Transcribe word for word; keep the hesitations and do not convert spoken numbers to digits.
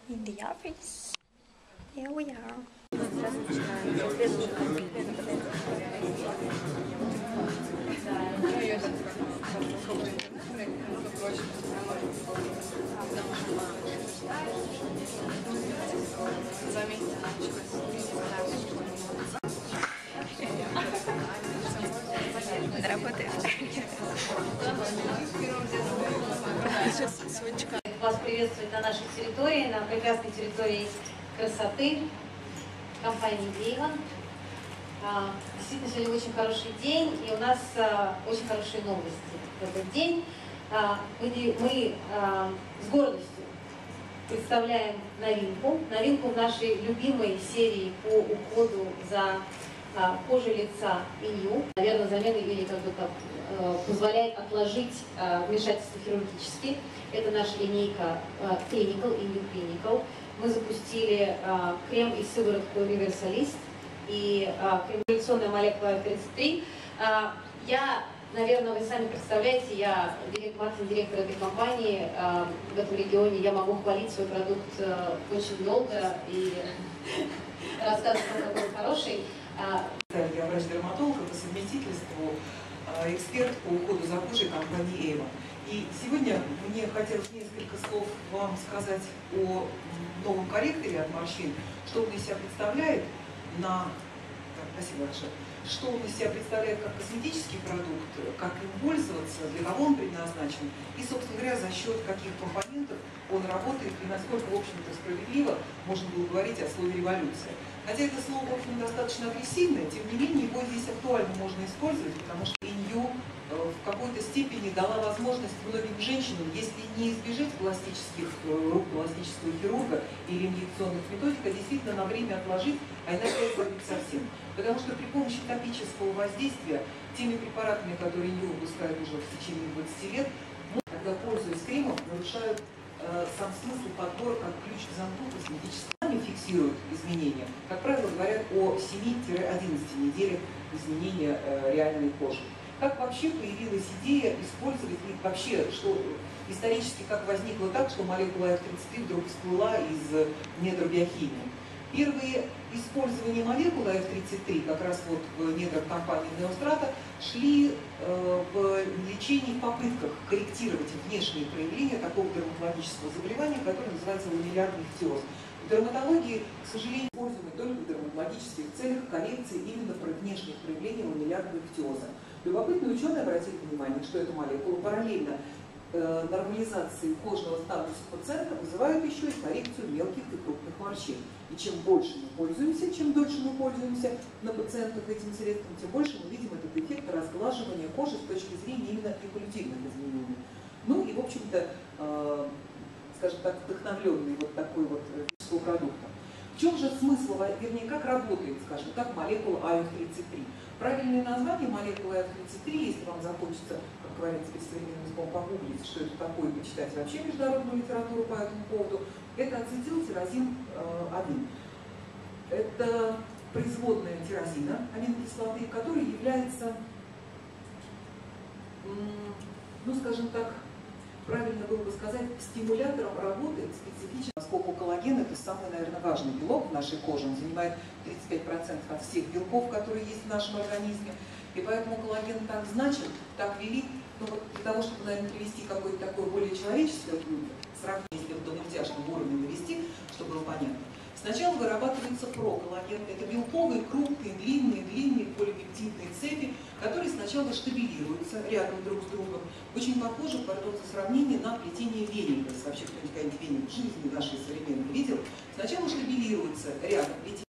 In the office. Here we are. Это работает. Вас приветствовать на нашей территории, на прекрасной территории красоты компании Avon. Действительно, сегодня очень хороший день, и у нас очень хорошие новости в этот день. Мы, мы с гордостью представляем новинку, новинку в нашей любимой серии по уходу за кожей лица инью. Наверное, замена или как бы так, позволяет отложить вмешательство хирургически. Это наша линейка Clinical, инью Clinical. Мы запустили крем и сыворотку Universalist и крем-революционная молекула тридцать три. Я, наверное, вы сами представляете, я маркетинг-директор этой компании в этом регионе. Я могу хвалить свой продукт очень долго и рассказывать, какой он хороший. Я врач-дерматолог, по совместительству эксперт по уходу за кожей компании Avon. И сегодня мне хотелось несколько слов вам сказать о новом корректоре от морщин, что он из себя представляет на... Так, спасибо большое. Что он из себя представляет как косметический продукт, как им пользоваться, для кого он предназначен, и, собственно говоря, за счет каких компонентов он работает, и насколько, в общем-то, справедливо можно было говорить о слове «революция». Хотя это слово, в общем, достаточно агрессивное, тем не менее его здесь актуально можно использовать, потому что инью в какой-то степени дала возможность многим женщинам, если не избежать пластических рук пластического хирурга или инъекционных методик, а действительно на время отложить, а иногда избавить совсем. Потому что при помощи топического воздействия теми препаратами, которые инью выпускают уже в течение двадцати лет, когда пользуясь кремом, нарушают э, сам смысл подбора как ключ к замку косметического. Сами фиксируют изменения. Как правило, говорят о семи-одиннадцати неделях изменения э, реальной кожи. Как вообще появилась идея использовать, и вообще, что исторически как возникло так, что молекула эф тридцать три вдруг всплыла из недр биохимии? Первые использования молекулы эф тридцать три, как раз вот в недрах компании Neostrata, шли э, в лечении, в попытках корректировать внешние проявления такого дерматологического заболевания, которое называется ламеллярный фтиоз. В дерматологии, к сожалению, используемы только в дерматологических целях коррекции именно про внешних проявлений ламеллярного фтиоза. Любопытные ученые обратили внимание, что эта молекула параллельно э, нормализации кожного статуса пациента вызывает еще и коррекцию мелких и крупных морщин. И чем больше мы пользуемся, чем дольше мы пользуемся на пациентах этим средством, тем больше мы видим этот эффект разглаживания кожи с точки зрения именно эволютивных изменений. Ну и, в общем-то, э, скажем так, вдохновленный вот такой вот продукта. В чем же смысл, вернее, как работает, скажем так, молекула а эф тридцать три? Правильное название молекулы а эф тридцать три, если вам захочется, как говорится, теперь современным языком погуглить, что это такое, почитать вообще международную литературу по этому поводу, это ацетилтирозин один. Это производная тирозина, аминокислоты, которая является, ну, скажем так, правильно было бы сказать, стимулятором работы специфически. Поскольку коллаген – это самый, наверное, важный белок в нашей коже, он занимает тридцать пять процентов от всех белков, которые есть в нашем организме, и поэтому коллаген так значим, так велик, ну вот для того, чтобы, наверное, привести какое-то такое более человеческое сравнение, если до мультяшного уровня навести, чтобы было понятно. Сначала вырабатывается проколлаген. Это белковые, крупные, длинные, длинные полипептидные цепи, которые сначала штабилируются рядом друг с другом. Очень похоже, пардон за сравнение, на плетение веника. Если вообще кто-нибудь когда-нибудь веник в жизни нашей современной видел. Сначала штабилируются рядом